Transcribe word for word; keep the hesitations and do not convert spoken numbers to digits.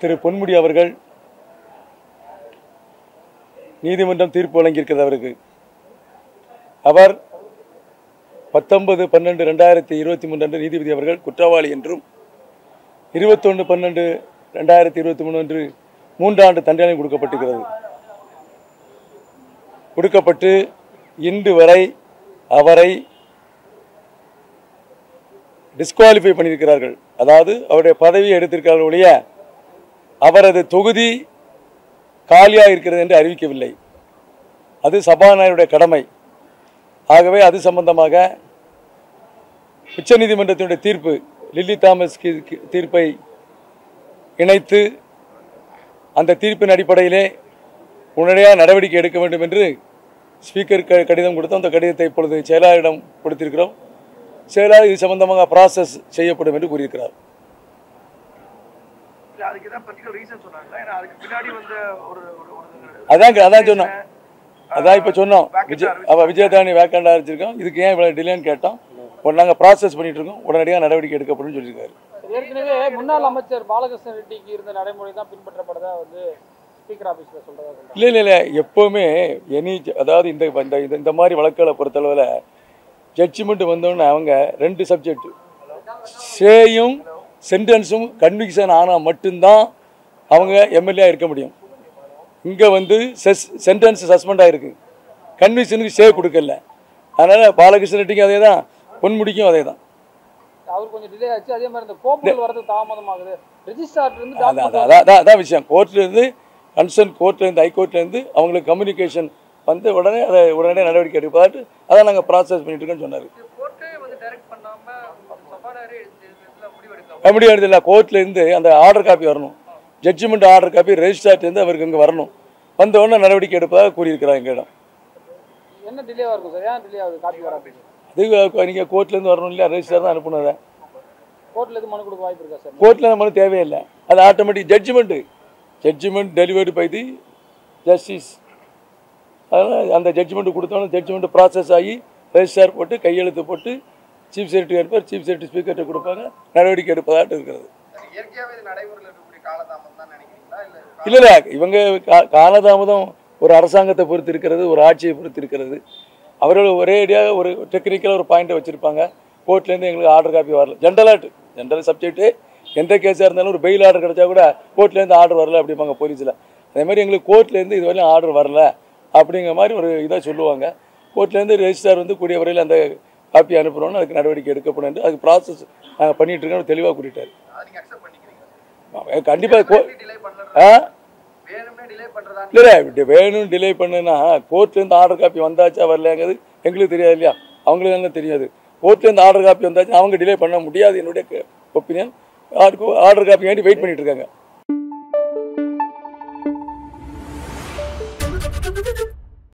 திரு பொன்முடி அவர்கள் நீதிமன்றம் தீர்ப்பு வழங்கியிருக்கிறது. அவருக்கு அவர் பத்தொன்பது பன்னெண்டு ரெண்டாயிரத்தி இருபத்தி மூன்று அன்று நீதிபதி அவர்கள் குற்றவாளி என்றும் இருபத்தொன்று பன்னெண்டு ரெண்டாயிரத்தி இருபத்தி மூணு அன்று மூன்றாண்டு தண்டனை கொடுக்கப்பட்டிருக்கிறது. கொடுக்கப்பட்டு இன்று வரை அவரை டிஸ்குவாலிஃபை பண்ணியிருக்கிறார்கள். அதாவது அவருடைய பதவியை எடுத்திருக்கிறார்கள் ஒழிய அவரது தொகுதி காலியாக இருக்கிறது என்று அறிவிக்கவில்லை. அது சபாநாயகருடைய கடமை. ஆகவே அது சம்பந்தமாக உச்சநீதிமன்றத்தினுடைய தீர்ப்பு லில்லி தாமஸ் தீர்ப்பை இணைத்து அந்த தீர்ப்பின் அடிப்படையிலே உடனடியாக நடவடிக்கை எடுக்க வேண்டும் என்று ஸ்பீக்கர் கடிதம் கொடுத்தோம். அந்த கடிதத்தை இப்பொழுது செயலாளரிடம் கொடுத்திருக்கிறோம். செயலாளர் இது சம்பந்தமாக ப்ராசஸ் செய்யப்படும் என்று கூறியிருக்கிறார். அதான் அதான் சொன்னோம் அதான் இப்போ சொன்னோம் விஜய் அவள் விஜயதாரணி வேக்கண்டாக வச்சிருக்கோம். இதுக்கு ஏன் இவ்வளோ டிலேன்னு கேட்டோம். நாங்கள் ப்ராசஸ் பண்ணிட்டு இருக்கோம். உடனடியாக நடவடிக்கை எடுக்கப்படும் சொல்லியிருக்காரு. ஏற்கனவே முன்னாள் அமைச்சர் பாலகிருஷ்ண ரெட்டிக்கு இருந்த நடைமுறை தான் பின்பற்றப்படுறதா வந்து ஸ்பீக்கர் ஆஃபீஸில் சொல்கிறதா சொல்கிறாங்க. இல்லை இல்லை இல்லை எப்போவுமே எனி அதாவது இந்த இந்த மாதிரி வழக்குகளை பொறுத்தளவில் ஜட்ஜ்மெண்ட் வந்தோடனே அவங்க ரெண்டு சப்ஜெக்ட் சேயும் சென்டென்ஸும் கன்விக்ஷன் ஆனால் மட்டும்தான் அவங்க எம்எல்ஏ இருக்க முடியும். இங்கே வந்து செஸ் சென்டென்ஸ் சஸ்பெண்ட் ஆகிருக்கு, கன்விக்ஷனுக்கு சே கொடுக்கல. அதனால் பாலகிருஷ்ண ரெட்டிக்கும் அதே தான், பொன்முடிக்கும் அதே தான். அவர் கொஞ்சம் டிலே ஆச்சு. அதே மாதிரி இந்த கோப்புகள் வரது தாமதமாகுது. ரெஜிஸ்ட்ரார்லேருந்து அதான் அதான் விஷயம். கோர்ட்லேருந்து கன்சர்ன் கோர்ட்லேருந்து ஹைகோர்ட்லேருந்து அவங்களுக்கு கம்யூனிகேஷன் வந்து உடனே அதை உடனே நடவடிக்கை எடுப்பாட்டு அதான் நாங்கள் ப்ராசஸ் பண்ணிட்டு இருக்கோன்னு சொன்னார். முடிவு எடுத்துல கோர்ட்லேருந்து அந்த ஆர்டர் காப்பி வரணும். ஜட்ஜ்மெண்ட் ஆர்டர் காப்பி ரெஜிஸ்ட்ரார்லேருந்து அவருக்கு இங்கே வரணும். வந்த உடனே நடவடிக்கை எடுப்பதாக கூறியிருக்கிறார் எங்களிடம். என்ன டிலேவாக இருக்கும் சார்? ஏன் டிலே ஆகுது? காப்பி வராது. அது நீங்கள் கோர்ட்லேருந்து வரணும் இல்லையா? ரெஜிஸ்ட்ரார் தான் அனுப்புனதை. கோர்ட்டில் எதுவும் மனு கொடுக்க வாய்ப்பு இருக்கா சார்? கோர்ட்டில் மனு தேவையில்லை. அது automatic judgement judgement delivered by the justice. அதனால் அந்த ஜட்ஜ்மெண்ட் கொடுத்தோன்னு ஜட்ஜ்மெண்ட் ப்ராசஸ் ஆகி ரெஜிஸ்டார் போட்டு கையெழுத்து போட்டு சீஃப் செக்ரட்டரி இருப்பார். சீஃப் செக்ரட்டரி ஸ்பீக்கர்கிட்ட கொடுப்பாங்க. நடவடிக்கை எடுப்பதாட்டு இருக்கிறது. இல்லை இல்லை இவங்க காலதாமதம் ஒரு அரசாங்கத்தை பொறுத்து இருக்கிறது, ஒரு ஆட்சியை பொறுத்து இருக்கிறது. அவர்கள் ஒரேடியாக ஒரு டெக்னிக்கலாக ஒரு பாயிண்ட்டை வச்சுருப்பாங்க. கோர்ட்லேருந்து எங்களுக்கு ஆர்டர் காப்பி வரல. ஜென்ரலாக ஜென்ரல் சப்ஜெக்ட்டு எந்த கேஸாக இருந்தாலும் ஒரு பெயில் ஆர்டர் கிடச்சா கூட கோர்ட்லேருந்து ஆர்டர் வரல அப்படிம்பாங்க போலீஸில். அதேமாதிரி எங்களுக்கு கோர்ட்லேருந்து இது வரையும் ஆர்டர் வரல அப்படிங்கிற மாதிரி ஒரு இதாக சொல்லுவாங்க. கோர்ட்லேருந்து ரெஜிஸ்ட்ரார் வந்து கூடிய வரையில் அந்த காப்பி அனுப்புகிறோன்னு அதுக்கு நடவடிக்கை எடுக்கப்படும் என்று அதுக்கு ப்ராசஸ் நாங்கள் பண்ணிகிட்டு இருக்கோம் தெளிவாக கூட்டிட்டார். கண்டிப்பாக ஆ இல்லை வேணும் டிலே பண்ணுன்னா கோர்ட்லேருந்து ஆர்டர் காப்பி வந்தாச்சா வரலையாங்கிறது எங்களுக்கு தெரியாது இல்லையா? அவங்களுக்கு தானே தெரியாது. கோர்ட்லேருந்து ஆர்டர் காப்பி வந்தாச்சு அவங்க டிலே பண்ண முடியாது. என்னுடைய ஒப்பீனியன். ஆர்டர் காப்பி வேண்டி வெயிட் பண்ணிட்டு இருக்காங்க.